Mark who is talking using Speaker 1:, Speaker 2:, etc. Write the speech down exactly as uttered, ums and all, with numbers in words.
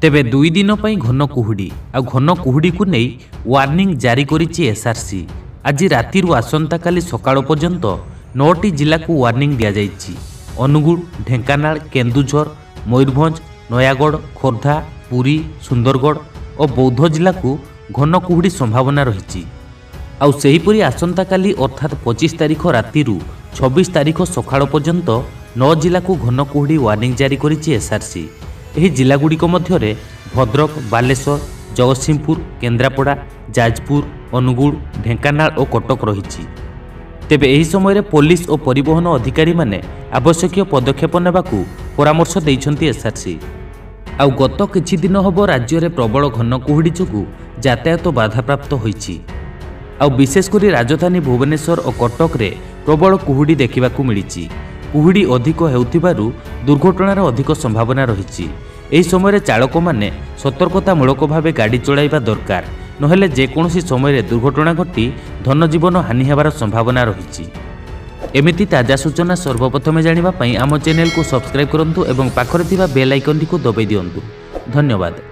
Speaker 1: तेबे दुई दिन पर घन कुहुड़ी आ घन कुहुड़ी को नहीं वार्निंग जारी करिछि एसआरसी। आज राति आसंता काली सकाळ पर्यंत नौटी जिला को वार्निंग दिया जाइछि। अनुगुल, ढेंकानाल, केन्दुझर, मयूरभंज, नयागढ़, खोर्धा, पुरी, सुंदरगढ़ और बौद्ध जिला को घन कुहुड़ी संभावना रही। आउ सेहीपरि आसंता काली अर्थात पच्चीस तारीख राति छब्बीस तारीख सकाळ पर्यंत नौ जिला को घन कुहुड़ी वार्निंग जारी करिछि एसआरसी। ଏହି ଜିଲ୍ଲାଗୁଡ଼ିକ ମଧ୍ୟରେ ଭଦ୍ରକ, ବାଲେଶ୍ୱର, ଜଗତସିଂହପୁର, କେନ୍ଦ୍ରାପଡ଼ା, ଯାଜପୁର, ଅନୁଗୁଳ, ଢେଙ୍କାନାଳ ଓ କଟକ ରହିଛି। ତେବେ ଏହି ସମୟରେ ପୋଲିସ ଓ ପରିବହନ ଅଧିକାରୀମାନେ ଆବଶ୍ୟକୀୟ ପଦକ୍ଷେପ ନେବାକୁ ପରାମର୍ଶ ଦେଇଛନ୍ତି ଏସଆରସି। ଆଉ ଗତ କିଛି ଦିନ ହେବ ରାଜ୍ୟରେ ପ୍ରବଳ ଘନ କୁହୁଡ଼ି ଯୋଗୁଁ ଯାତାୟାତ ବାଧାପ୍ରାପ୍ତ ହୋଇଛି। ଆଉ ବିଶେଷ କରି ରାଜଧାନୀ ଭୁବନେଶ୍ୱର ଓ କଟକରେ ପ୍ରବଳ କୁହୁଡ଼ି ଦେଖିବାକୁ ମିଳିଛି। କୁହୁଡ଼ି ଅଧିକ ହେଉଥିବାରୁ ଦୁର୍ଘଟଣାର ଅଧିକ ସମ୍ଭାବନା ରହିଛି। ଏହି ସମୟରେ ଚାଳକମାନେ ସତର୍କତାମୂଳକ ଭାବେ ଗାଡ଼ି ଚଳାଇବା ଦରକାର, ନହେଲେ ଯେକୌଣସି ସମୟରେ ଦୁର୍ଘଟଣା ଘଟି ଧନଜୀବନ ହାନି ହେବାର ସମ୍ଭାବନା ରହିଛି। ଏମିତି ତାଜା ସୂଚନା ସର୍ବପ୍ରଥମେ ଜାଣିବା ପାଇଁ ଆମ ଚ୍ୟାନେଲକୁ ସବସ୍କ୍ରାଇବ୍ କରନ୍ତୁ ଏବଂ ପାଖରେ ଥିବା ବେଲ୍ ଆଇକନଟିକୁ ଦବାଇ ଦିଅନ୍ତୁ। ଧନ୍ୟବାଦ।